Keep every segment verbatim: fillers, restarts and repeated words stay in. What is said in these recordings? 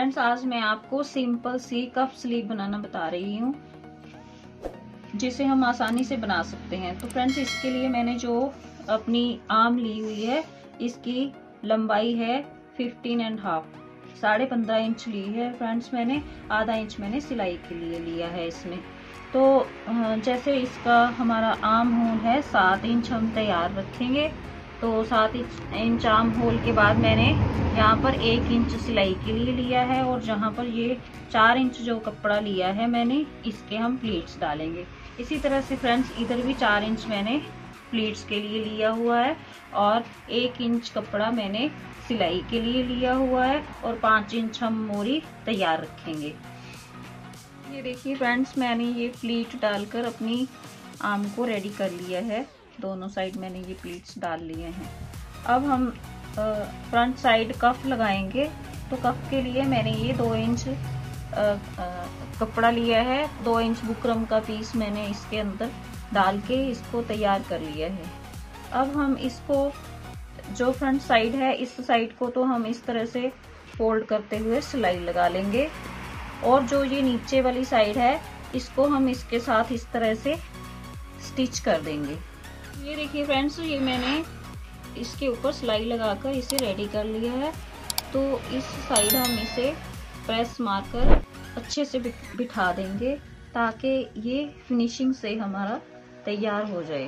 Friends आज मैं आपको सिंपल सी कफ स्लीव बनाना बता रही हूँ, जिसे हम आसानी से बना सकते हैं। तो फ्रेंड्स इसके लिए मैंने जो अपनी आर्म ली हुई है, इसकी लंबाई है फिफ्टीन एंड हाफ, साढ़े पंद्रह इंच ली है फ्रेंड्स मैंने। आधा इंच मैंने सिलाई के लिए लिया है इसमें। तो जैसे इसका हमारा आर्म होल है सात इंच हम तैयार रखेंगे। तो सात इंच आर्म होल के बाद मैंने यहाँ पर एक इंच सिलाई के लिए लिया है, और जहाँ पर ये चार इंच जो कपड़ा लिया है मैंने, इसके हम प्लीट्स डालेंगे। इसी तरह से फ्रेंड्स इधर भी चार इंच मैंने प्लीट्स के लिए लिया हुआ है, और एक इंच कपड़ा मैंने सिलाई के लिए लिया हुआ है, और पाँच इंच हम मोरी तैयार रखेंगे। ये देखिए फ्रेंड्स मैंने ये प्लीट डालकर अपनी आर्म को रेडी कर लिया है। दोनों साइड मैंने ये प्लीट्स डाल लिए हैं। अब हम फ्रंट साइड कफ लगाएंगे। तो कफ के लिए मैंने ये दो इंच आ, आ, कपड़ा लिया है। दो इंच बुकरम का पीस मैंने इसके अंदर डाल के इसको तैयार कर लिया है। अब हम इसको जो फ्रंट साइड है, इस साइड को तो हम इस तरह से फोल्ड करते हुए सिलाई लगा लेंगे, और जो ये नीचे वाली साइड है इसको हम इसके साथ इस तरह से स्टिच कर देंगे। ये देखिए फ्रेंड्स ये मैंने इसके ऊपर सिलाई लगाकर इसे रेडी कर लिया है। तो इस साइड हम इसे प्रेस मारकर अच्छे से बिठा देंगे, ताकि ये फिनिशिंग से हमारा तैयार हो जाए।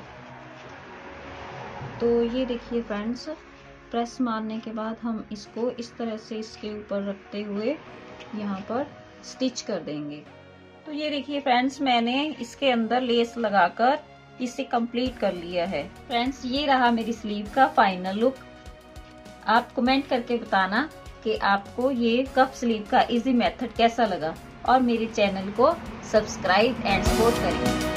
तो ये देखिए फ्रेंड्स प्रेस मारने के बाद हम इसको इस तरह से इसके ऊपर रखते हुए यहाँ पर स्टिच कर देंगे। तो ये देखिए फ्रेंड्स मैंने इसके अंदर लेस लगाकर इसे कंप्लीट कर लिया है। फ्रेंड्स ये रहा मेरी स्लीव का फाइनल लुक। आप कमेंट करके बताना कि आपको ये कफ स्लीव का इजी मेथड कैसा लगा, और मेरे चैनल को सब्सक्राइब एंड सपोर्ट करें।